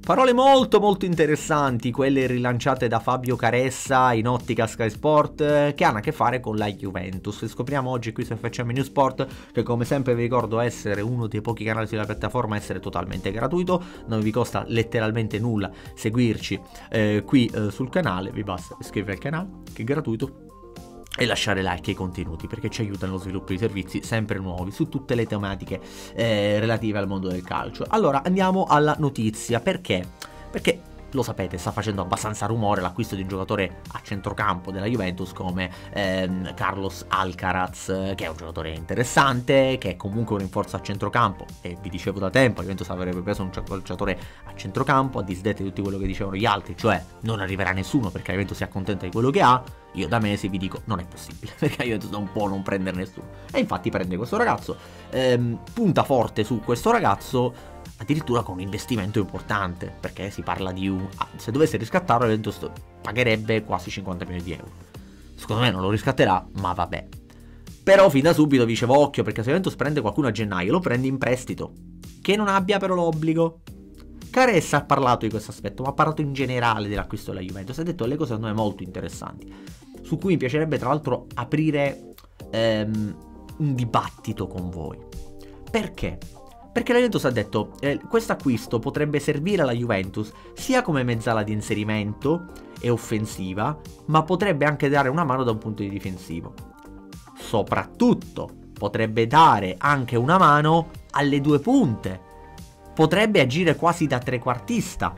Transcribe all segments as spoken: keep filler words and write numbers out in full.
Parole molto molto interessanti, quelle rilanciate da Fabio Caressa in ottica Sky Sport, che hanno a che fare con la Juventus. Scopriamo oggi qui su F C M News Sport che, come sempre vi ricordo, essere uno dei pochi canali sulla piattaforma, essere totalmente gratuito, non vi costa letteralmente nulla seguirci eh, qui eh, sul canale, vi basta iscrivervi al canale che è gratuito e lasciare like ai contenuti, perché ci aiuta nello sviluppo di servizi sempre nuovi su tutte le tematiche eh, relative al mondo del calcio. Allora andiamo alla notizia. Perché? Perché lo sapete, sta facendo abbastanza rumore l'acquisto di un giocatore a centrocampo della Juventus come ehm, Carlos Alcaraz, che è un giocatore interessante, che è comunque un rinforzo a centrocampo, e vi dicevo da tempo, la Juventus avrebbe preso un calciatore a centrocampo, a disdetta di tutto quello che dicevano gli altri, cioè non arriverà nessuno perché la Juventus si accontenta di quello che ha. Io da mesi vi dico non è possibile, perché la Juventus non può non prendere nessuno, e infatti prende questo ragazzo, ehm, punta forte su questo ragazzo, addirittura con un investimento importante, perché si parla di un... se dovesse riscattarlo la Juventus pagherebbe quasi cinquanta milioni di euro. Secondo me non lo riscatterà, ma vabbè. Però fin da subito dicevo occhio, perché se la Juventus prende qualcuno a gennaio lo prende in prestito, che non abbia però l'obbligo. Caressa ha parlato di questo aspetto, ma ha parlato in generale dell'acquisto della Juventus, ha detto delle cose secondo me molto interessanti, su cui mi piacerebbe tra l'altro aprire ehm, un dibattito con voi. Perché? Perché la Juventus ha detto eh, questo acquisto potrebbe servire alla Juventus sia come mezzala di inserimento e offensiva, ma potrebbe anche dare una mano da un punto di difensivo. Soprattutto potrebbe dare anche una mano alle due punte. Potrebbe agire quasi da trequartista.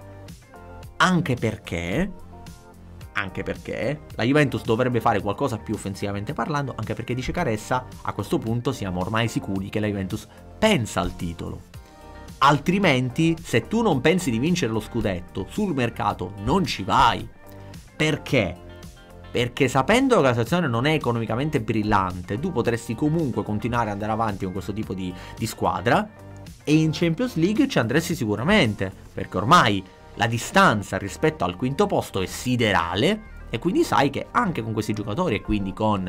Anche perché... Anche perché la Juventus dovrebbe fare qualcosa più offensivamente parlando, anche perché dice Caressa, a questo punto siamo ormai sicuri che la Juventus pensa al titolo. Altrimenti, se tu non pensi di vincere lo scudetto, sul mercato non ci vai. Perché? Perché sapendo che la situazione non è economicamente brillante, tu potresti comunque continuare ad andare avanti con questo tipo di, di squadra, e in Champions League ci andresti sicuramente, perché ormai la distanza rispetto al quinto posto è siderale, e quindi sai che anche con questi giocatori, e quindi con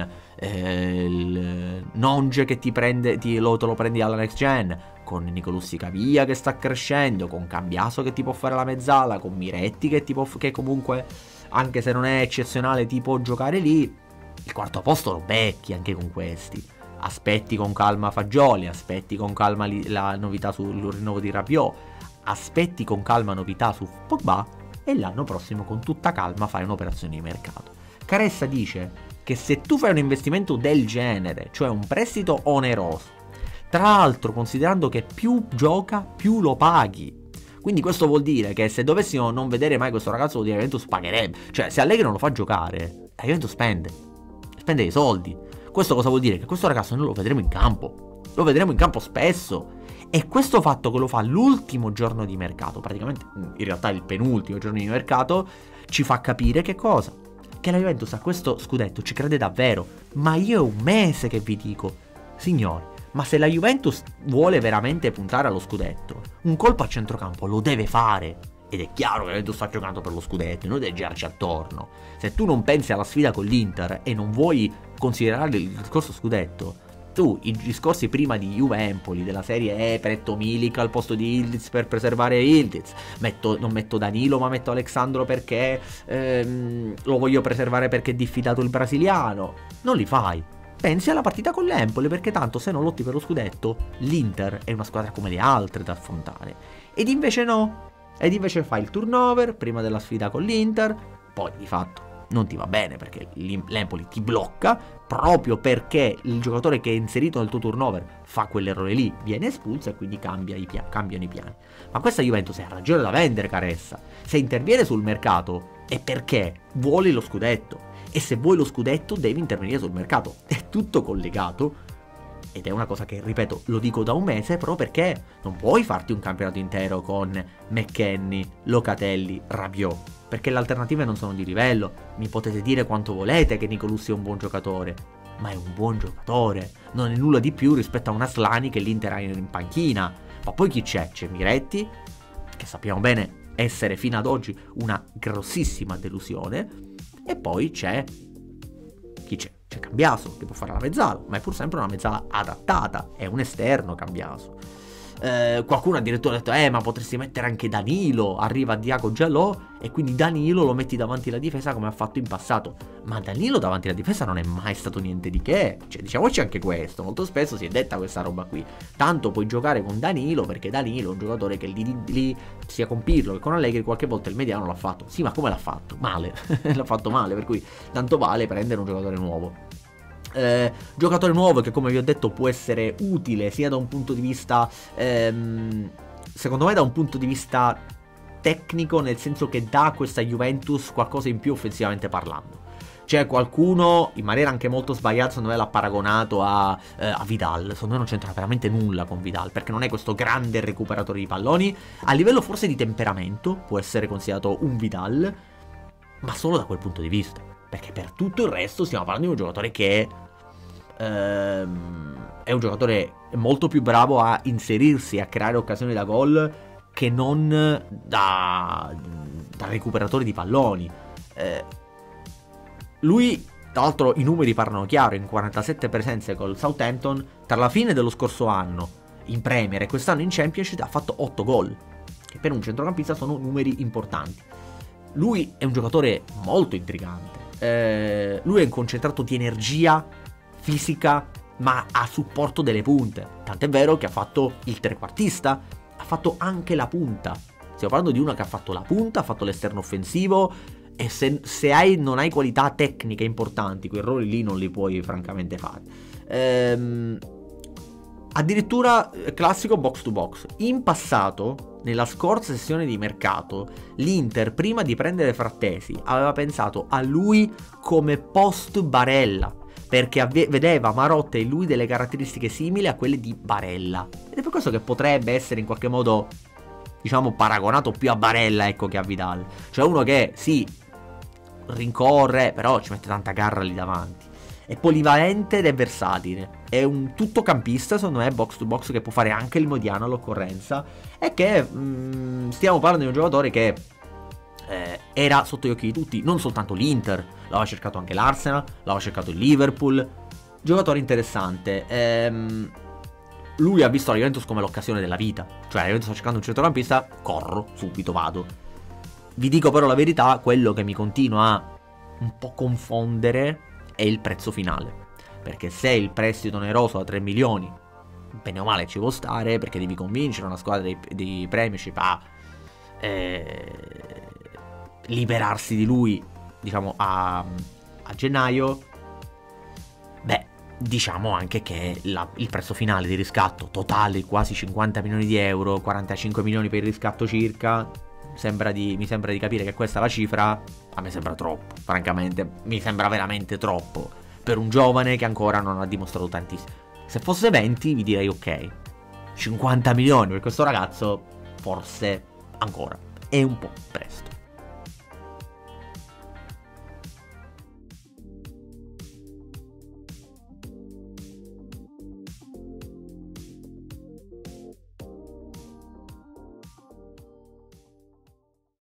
eh, il Nonge che ti prende, ti, lo, te lo prendi alla next gen, con Nicolussi Cavia che sta crescendo, con Cambiaso che ti può fare la mezzala, con Miretti che, ti può, che comunque, anche se non è eccezionale, ti può giocare lì, il quarto posto lo becchi anche con questi. Aspetti con calma Fagioli, aspetti con calma li, la novità sul rinnovo di Rabiot, aspetti con calma novità su Pogba, e l'anno prossimo con tutta calma fai un'operazione di mercato. Caressa dice che se tu fai un investimento del genere, cioè un prestito oneroso, tra l'altro considerando che più gioca più lo paghi, quindi questo vuol dire che se dovessimo non vedere mai questo ragazzo, vuol dire che la Juventus pagherebbe. Cioè se Allegri non lo fa giocare, la Juventus spende spende dei soldi. Questo cosa vuol dire? Che questo ragazzo noi lo vedremo in campo, lo vedremo in campo spesso. E questo fatto che lo fa l'ultimo giorno di mercato, praticamente in realtà il penultimo giorno di mercato, ci fa capire che cosa? Che la Juventus a questo scudetto ci crede davvero. Ma io è un mese che vi dico, signori, ma se la Juventus vuole veramente puntare allo scudetto, un colpo a centrocampo lo deve fare. Ed è chiaro che la Juventus sta giocando per lo scudetto, non deve girarci attorno. Se tu non pensi alla sfida con l'Inter e non vuoi considerare il discorso scudetto, tu i discorsi prima di Juve-Empoli della serie eh, pretto Milik al posto di Ildiz per preservare Ildiz, metto, non metto Danilo ma metto Alexandro perché ehm, lo voglio preservare perché è diffidato il brasiliano, non li fai. Pensi alla partita con l'Empoli, perché tanto se non lotti per lo scudetto l'Inter è una squadra come le altre da affrontare. Ed invece no, ed invece fai il turnover prima della sfida con l'Inter, poi di fatto non ti va bene perché l'Empoli ti blocca, proprio perché il giocatore che è inserito nel tuo turnover fa quell'errore lì, viene espulso e quindi cambia i cambiano i piani. Ma questa Juventus ha ragione da vendere, Caressa. Se interviene sul mercato è perché vuole lo scudetto, e se vuoi lo scudetto devi intervenire sul mercato. È tutto collegato, ed è una cosa che, ripeto, lo dico da un mese, però perché non puoi farti un campionato intero con McKennie, Locatelli, Rabiot, perché le alternative non sono di livello. Mi potete dire quanto volete che Nicolussi è un buon giocatore, ma è un buon giocatore, non è nulla di più rispetto a un Aslani che l'Inter ha in panchina. Ma poi chi c'è? C'è Miretti, che sappiamo bene essere fino ad oggi una grossissima delusione, e poi c'è chi c'è? C'è Cambiaso che può fare la mezzala, ma è pur sempre una mezzala adattata, è un esterno Cambiaso. eh, qualcuno addirittura ha detto eh ma potresti mettere anche Danilo, arriva Diago Giallò e quindi Danilo lo metti davanti alla difesa come ha fatto in passato, ma Danilo davanti alla difesa non è mai stato niente di che, cioè diciamoci anche questo, molto spesso si è detta questa roba qui, tanto puoi giocare con Danilo perché Danilo è un giocatore che lì, lì, lì sia con Pirlo che con Allegri qualche volta il mediano l'ha fatto, sì ma come l'ha fatto? Male, l'ha fatto male, per cui tanto vale prendere un giocatore nuovo. Eh, giocatore nuovo che come vi ho detto può essere utile sia da un punto di vista ehm, secondo me da un punto di vista tecnico, nel senso che dà a questa Juventus qualcosa in più offensivamente parlando. C'è qualcuno in maniera anche molto sbagliata secondo me l'ha paragonato a, eh, a Vidal, secondo me non c'entra veramente nulla con Vidal perché non è questo grande recuperatore di palloni, a livello forse di temperamento può essere considerato un Vidal, ma solo da quel punto di vista, perché per tutto il resto stiamo parlando di un giocatore che ehm, è un giocatore molto più bravo a inserirsi, a creare occasioni da gol che non da, da recuperatore di palloni. Eh, lui, tra l'altro, i numeri parlano chiaro, in quarantasette presenze col Southampton, tra la fine dello scorso anno in Premier e quest'anno in Championship ha fatto otto gol, che per un centrocampista sono numeri importanti. Lui è un giocatore molto intrigante, eh, lui è un concentrato di energia fisica ma a supporto delle punte, tant'è vero che ha fatto il trequartista, ha fatto anche la punta, stiamo parlando di uno che ha fatto la punta, ha fatto l'esterno offensivo e se, se hai, non hai qualità tecniche importanti quei ruoli lì non li puoi francamente fare. ehm, addirittura classico box to box. In passato, nella scorsa sessione di mercato, l'Inter prima di prendere Frattesi aveva pensato a lui come post Barella, perché vedeva Marotta e lui delle caratteristiche simili a quelle di Barella, ed è per questo che potrebbe essere in qualche modo, diciamo, paragonato più a Barella, ecco, che a Vidal. Cioè uno che sì, rincorre, però ci mette tanta garra lì davanti, è polivalente ed è versatile, è un tuttocampista secondo me, box to box, che può fare anche il mediano all'occorrenza, e che mh, stiamo parlando di un giocatore che eh, era sotto gli occhi di tutti, non soltanto l'Inter, l'aveva cercato anche l'Arsenal, l'aveva cercato il Liverpool, giocatore interessante. ehm, lui ha visto la Juventus come l'occasione della vita, cioè la Juventus sta cercando un centrocampista, corro, subito vado. Vi dico però la verità, quello che mi continua a un po' confondere è il prezzo finale, perché se il prestito oneroso da tre milioni bene o male ci può stare, perché devi convincere una squadra di, di Premiership a eh, liberarsi di lui, diciamo a, a gennaio, beh, diciamo anche che la, il prezzo finale di riscatto totale quasi cinquanta milioni di euro, quarantacinque milioni per il riscatto circa, sembra di, mi sembra di capire che questa è la cifra. A me sembra troppo, francamente, mi sembra veramente troppo per un giovane che ancora non ha dimostrato tantissimo. Se fosse venti vi direi ok, cinquanta milioni per questo ragazzo forse ancora è un po' presto.